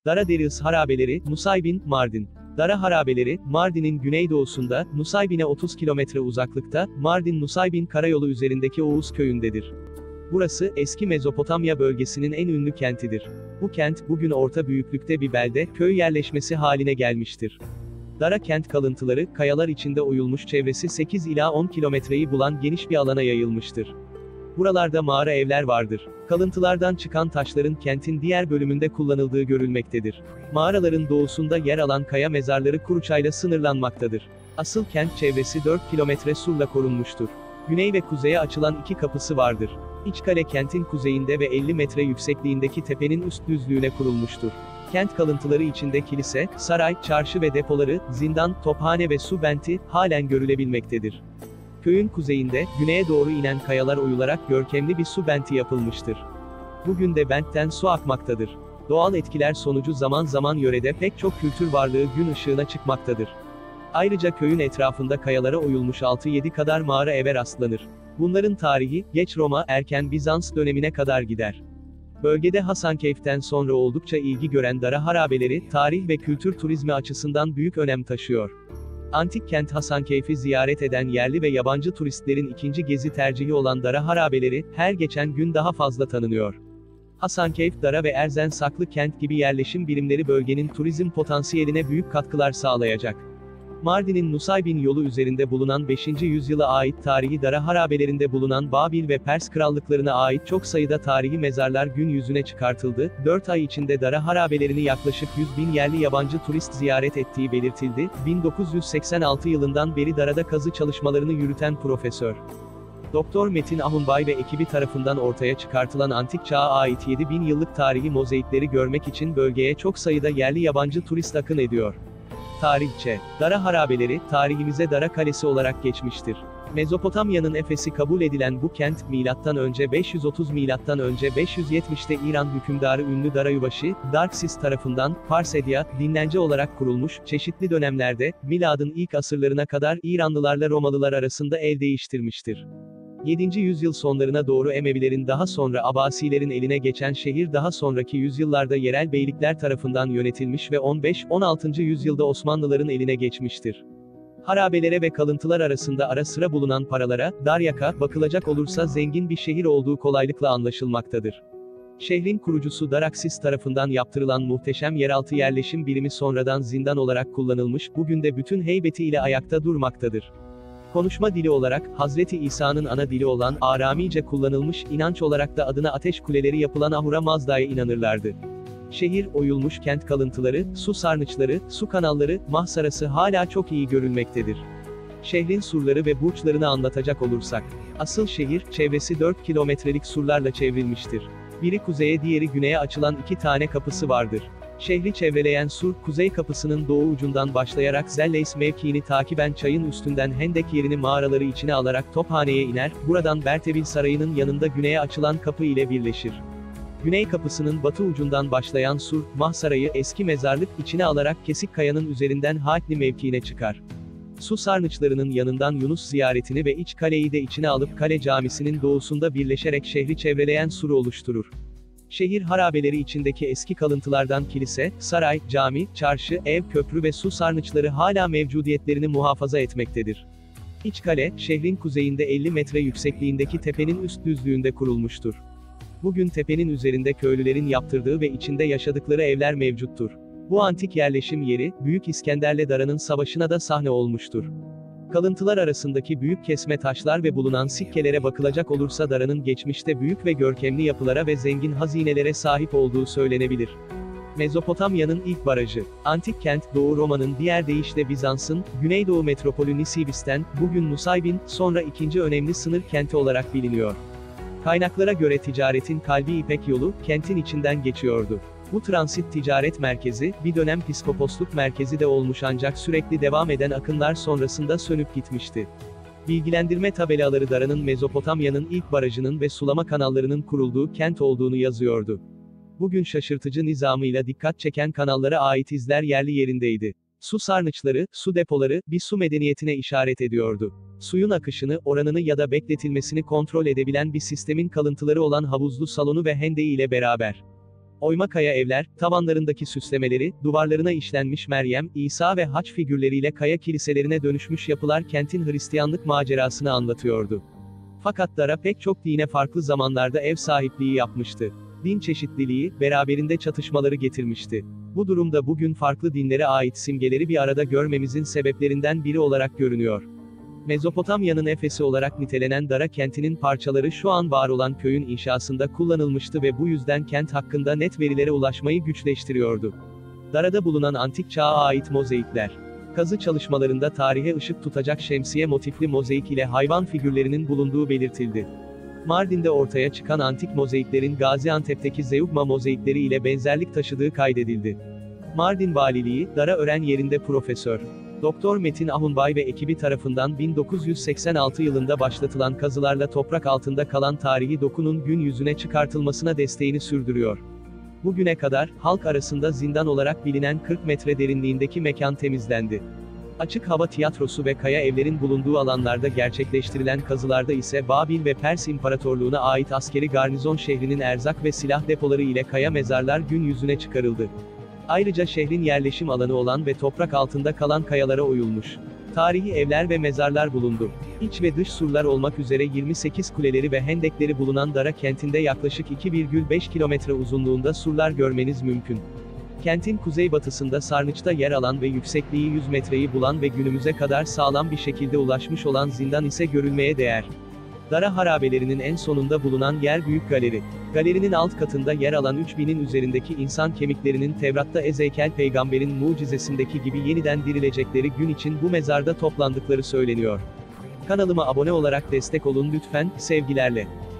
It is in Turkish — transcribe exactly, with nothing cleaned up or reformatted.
Dara Deriz harabeleri, Nusaybin, Mardin. Dara harabeleri, Mardin'in güneydoğusunda, Nusaybin'e otuz kilometre uzaklıkta, Mardin-Nusaybin karayolu üzerindeki Oğuz köyündedir. Burası, eski Mezopotamya bölgesinin en ünlü kentidir. Bu kent, bugün orta büyüklükte bir belde, köy yerleşmesi haline gelmiştir. Dara kent kalıntıları, kayalar içinde oyulmuş çevresi sekiz ila on kilometreyi bulan geniş bir alana yayılmıştır. Buralarda mağara evler vardır. Kalıntılardan çıkan taşların kentin diğer bölümünde kullanıldığı görülmektedir. Mağaraların doğusunda yer alan kaya mezarları Kuruçay'la sınırlanmaktadır. Asıl kent çevresi dört kilometre surla korunmuştur. Güney ve kuzeye açılan iki kapısı vardır. İç kale kentin kuzeyinde ve elli metre yüksekliğindeki tepenin üst düzlüğüne kurulmuştur. Kent kalıntıları içinde kilise, saray, çarşı ve depoları, zindan, tophane ve su benti, halen görülebilmektedir. Köyün kuzeyinde, güneye doğru inen kayalar oyularak görkemli bir su benti yapılmıştır. Bugün de bentten su akmaktadır. Doğal etkiler sonucu zaman zaman yörede pek çok kültür varlığı gün ışığına çıkmaktadır. Ayrıca köyün etrafında kayalara oyulmuş altı yedi kadar mağara eve rastlanır. Bunların tarihi, geç Roma, erken Bizans dönemine kadar gider. Bölgede Hasankeyf'ten sonra oldukça ilgi gören Dara harabeleri, tarih ve kültür turizmi açısından büyük önem taşıyor. Antik kent Hasankeyf'i ziyaret eden yerli ve yabancı turistlerin ikinci gezi tercihi olan Dara harabeleri, her geçen gün daha fazla tanınıyor. Hasankeyf, Dara ve Erzensaklı kent gibi yerleşim birimleri bölgenin turizm potansiyeline büyük katkılar sağlayacak. Mardin'in Nusaybin yolu üzerinde bulunan beşinci yüzyıla ait tarihi Dara harabelerinde bulunan Babil ve Pers krallıklarına ait çok sayıda tarihi mezarlar gün yüzüne çıkartıldı. dört ay içinde Dara harabelerini yaklaşık yüz bin yerli yabancı turist ziyaret ettiği belirtildi. bin dokuz yüz seksen altı yılından beri Dara'da kazı çalışmalarını yürüten Profesör Doktor Metin Ahunbay ve ekibi tarafından ortaya çıkartılan antik çağa ait yedi bin yıllık tarihi mozaikleri görmek için bölgeye çok sayıda yerli yabancı turist akın ediyor. Tarihçe, Dara harabeleri, tarihimize Dara Kalesi olarak geçmiştir. Mezopotamya'nın Efes'i kabul edilen bu kent, milattan önce beş yüz otuz milattan önce beş yüz yetmişte İran hükümdarı ünlü Darayubaşı, Darksis tarafından, Parsedya, dinlence olarak kurulmuş, çeşitli dönemlerde, miladın ilk asırlarına kadar İranlılarla Romalılar arasında el değiştirmiştir. yedinci yüzyıl sonlarına doğru Emevilerin daha sonra Abasilerin eline geçen şehir daha sonraki yüzyıllarda yerel beylikler tarafından yönetilmiş ve on beş on altıncı yüzyılda Osmanlıların eline geçmiştir. Harabelere ve kalıntılar arasında ara sıra bulunan paralara, Daryaka, bakılacak olursa zengin bir şehir olduğu kolaylıkla anlaşılmaktadır. Şehrin kurucusu Daraksis tarafından yaptırılan muhteşem yeraltı yerleşim birimi sonradan zindan olarak kullanılmış, bugün de bütün heybetiyle ayakta durmaktadır. Konuşma dili olarak, Hazreti İsa'nın ana dili olan Aramice kullanılmış, inanç olarak da adına ateş kuleleri yapılan Ahura Mazda'ya inanırlardı. Şehir, oyulmuş kent kalıntıları, su sarnıçları, su kanalları, mahsarası hala çok iyi görülmektedir. Şehrin surları ve burçlarını anlatacak olursak, asıl şehir, çevresi dört kilometrelik surlarla çevrilmiştir. Biri kuzeye diğeri güneye açılan iki tane kapısı vardır. Şehri çevreleyen sur, kuzey kapısının doğu ucundan başlayarak Zelleys mevkiini takiben çayın üstünden Hendek yerini mağaraları içine alarak Tophane'ye iner, buradan Bertevil Sarayı'nın yanında güneye açılan kapı ile birleşir. Güney kapısının batı ucundan başlayan sur, Mahsarayı eski mezarlık içine alarak Kesik Kaya'nın üzerinden Haatli mevkiine çıkar. Su sarnıçlarının yanından Yunus ziyaretini ve iç kaleyi de içine alıp Kale Camisi'nin doğusunda birleşerek şehri çevreleyen suru oluşturur. Şehir harabeleri içindeki eski kalıntılardan kilise, saray, cami, çarşı, ev, köprü ve su sarnıçları hala mevcudiyetlerini muhafaza etmektedir. İç kale, şehrin kuzeyinde elli metre yüksekliğindeki tepenin üst düzlüğünde kurulmuştur. Bugün tepenin üzerinde köylülerin yaptırdığı ve içinde yaşadıkları evler mevcuttur. Bu antik yerleşim yeri, Büyük İskender'le Dara'nın savaşına da sahne olmuştur. Kalıntılar arasındaki büyük kesme taşlar ve bulunan sikkelere bakılacak olursa Dara'nın geçmişte büyük ve görkemli yapılara ve zengin hazinelere sahip olduğu söylenebilir. Mezopotamya'nın ilk barajı, antik kent, Doğu Roma'nın diğer deyişle Bizans'ın, Güneydoğu metropolü Nisibis'ten, bugün Nusaybin, sonra ikinci önemli sınır kenti olarak biliniyor. Kaynaklara göre ticaretin kalbi İpek yolu, kentin içinden geçiyordu. Bu transit ticaret merkezi, bir dönem piskoposluk merkezi de olmuş ancak sürekli devam eden akınlar sonrasında sönüp gitmişti. Bilgilendirme tabelaları Dara'nın Mezopotamya'nın ilk barajının ve sulama kanallarının kurulduğu kent olduğunu yazıyordu. Bugün şaşırtıcı nizamıyla dikkat çeken kanallara ait izler yerli yerindeydi. Su sarnıçları, su depoları, bir su medeniyetine işaret ediyordu. Suyun akışını, oranını ya da bekletilmesini kontrol edebilen bir sistemin kalıntıları olan havuzlu salonu ve hendeği ile beraber. Oyma kaya evler, tavanlarındaki süslemeleri, duvarlarına işlenmiş Meryem, İsa ve Haç figürleriyle kaya kiliselerine dönüşmüş yapılar kentin Hristiyanlık macerasını anlatıyordu. Fakat Dara pek çok dine farklı zamanlarda ev sahipliği yapmıştı. Din çeşitliliği, beraberinde çatışmaları getirmişti. Bu durumda bugün farklı dinlere ait simgeleri bir arada görmemizin sebeplerinden biri olarak görünüyor. Mezopotamya'nın Efes'i olarak nitelenen Dara kentinin parçaları şu an var olan köyün inşasında kullanılmıştı ve bu yüzden kent hakkında net verilere ulaşmayı güçleştiriyordu. Dara'da bulunan antik çağa ait mozaikler. Kazı çalışmalarında tarihe ışık tutacak şemsiye motifli mozaik ile hayvan figürlerinin bulunduğu belirtildi. Mardin'de ortaya çıkan antik mozaiklerin Gaziantep'teki Zeugma mozaikleri ile benzerlik taşıdığı kaydedildi. Mardin Valiliği, Dara ören yerinde Profesör Doktor Metin Ahunbay ve ekibi tarafından bin dokuz yüz seksen altı yılında başlatılan kazılarla toprak altında kalan tarihi dokunun gün yüzüne çıkartılmasına desteğini sürdürüyor. Bugüne kadar, halk arasında zindan olarak bilinen kırk metre derinliğindeki mekan temizlendi. Açık hava tiyatrosu ve kaya evlerin bulunduğu alanlarda gerçekleştirilen kazılarda ise Babil ve Pers İmparatorluğu'na ait askeri garnizon şehrinin erzak ve silah depoları ile kaya mezarlar gün yüzüne çıkarıldı. Ayrıca şehrin yerleşim alanı olan ve toprak altında kalan kayalara oyulmuş tarihi evler ve mezarlar bulundu. İç ve dış surlar olmak üzere yirmi sekiz kuleleri ve hendekleri bulunan Dara kentinde yaklaşık iki virgül beş kilometre uzunluğunda surlar görmeniz mümkün. Kentin kuzeybatısında Sarnıç'ta yer alan ve yüksekliği yüz metreyi bulan ve günümüze kadar sağlam bir şekilde ulaşmış olan zindan ise görülmeye değer. Dara harabelerinin en sonunda bulunan yer Büyük Galeri. Galerinin alt katında yer alan üç binin üzerindeki insan kemiklerinin Tevrat'ta Ezekiel peygamberin mucizesindeki gibi yeniden dirilecekleri gün için bu mezarda toplandıkları söyleniyor. Kanalıma abone olarak destek olun lütfen, sevgilerle.